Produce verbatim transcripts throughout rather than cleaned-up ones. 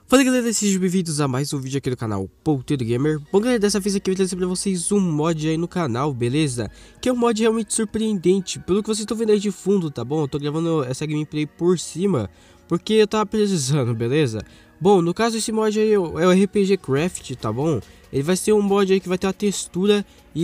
Fala galera, sejam bem-vindos a mais um vídeo aqui do canal Ponteiro Gamer. Bom galera, dessa vez aqui eu vou trazer pra vocês um mod aí no canal, beleza? Que é um mod realmente surpreendente, pelo que vocês estão vendo aí de fundo, tá bom? Eu tô gravando essa gameplay por cima, porque eu tava precisando, beleza? Bom, no caso esse mod aí é o R P G Craft, tá bom? Ele vai ser um mod aí que vai ter a textura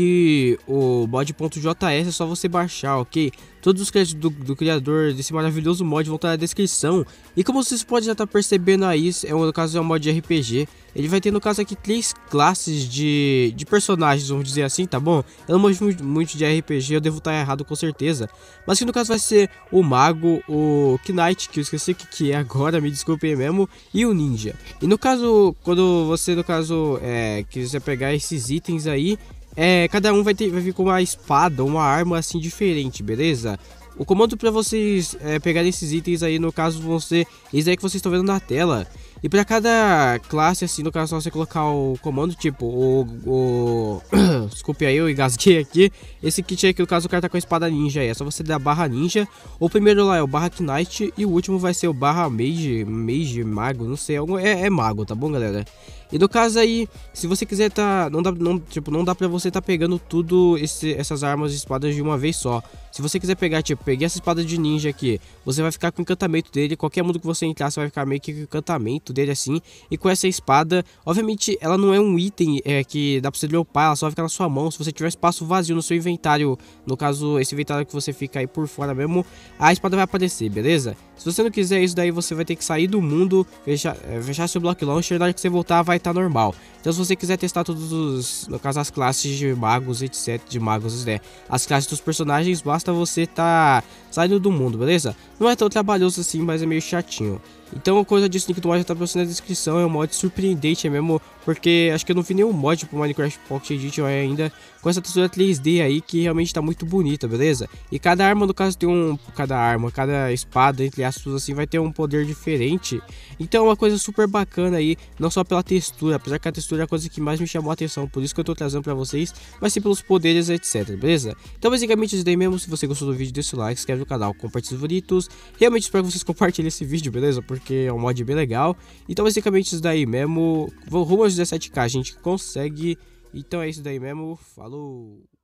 e o mod.js é só você baixar, ok? Todos os créditos do, do criador desse maravilhoso mod vão estar na descrição. E como vocês podem já estar percebendo aí, é, no caso é um mod de R P G. Ele vai ter no caso aqui três classes de, de personagens, vamos dizer assim, tá bom? Eu não manjo muito, muito de R P G, eu devo estar errado com certeza. Mas que no caso vai ser o Mago, o Knight, que eu esqueci o que, que é agora, me desculpem mesmo, e o Ninja. E no caso, quando você no caso é, quiser pegar esses itens aí, É, cada um vai, ter, vai vir com uma espada, uma arma assim diferente, beleza? O comando para vocês é, pegarem esses itens aí, no caso, vão ser esses aí que vocês estão vendo na tela. E para cada classe, assim, no caso, só você colocar o comando, tipo, o... o... Desculpe aí, eu engasguei aqui. Esse kit aí, que no caso, o cara tá com a espada ninja aí. É só você dar barra ninja. O primeiro lá é o barra knight e o último vai ser o barra mage, mage, mago, não sei. Algum, é, é mago, tá bom, galera? E no caso aí, se você quiser tá... Não dá, não, tipo, não dá pra você tá pegando tudo esse, essas armas e espadas de uma vez só. Se você quiser pegar, tipo, peguei essa espada de ninja aqui, você vai ficar com o encantamento dele. Qualquer mundo que você entrar, você vai ficar meio que com o encantamento dele assim. E com essa espada, obviamente, ela não é um item é, que dá pra você dropar, ela só vai ficar na sua mão. Se você tiver espaço vazio no seu inventário, no caso, esse inventário que você fica aí por fora mesmo, a espada vai aparecer, beleza? Se você não quiser isso daí, você vai ter que sair do mundo, fechar, é, fechar seu block launcher, na hora que você voltar vai estar normal. Então se você quiser testar todos os, no caso as classes de magos, etc, de magos, né, as classes dos personagens, basta você tá saindo do mundo, beleza? Não é tão trabalhoso assim, mas é meio chatinho. Então, a coisa disso, link do mod já tá pra você na descrição. É um mod surpreendente mesmo, porque acho que eu não vi nenhum mod pro Minecraft Pocket Edition ainda com essa textura três D aí, que realmente tá muito bonita, beleza? E cada arma, no caso, tem um... Cada arma, cada espada, entre aspas, assim, vai ter um poder diferente. Então é uma coisa super bacana aí, não só pela textura, apesar que a textura é a coisa que mais me chamou a atenção, por isso que eu tô trazendo pra vocês, mas sim pelos poderes, etc, beleza? Então, basicamente, isso daí mesmo. Se você gostou do vídeo, deixa o like, se inscreve no canal, compartilha os favoritos. Realmente espero que vocês compartilhem esse vídeo, beleza? Porque é um mod bem legal. Então basicamente isso daí mesmo. Rumo aos dezessete k a gente consegue. Então é isso daí mesmo. Falou!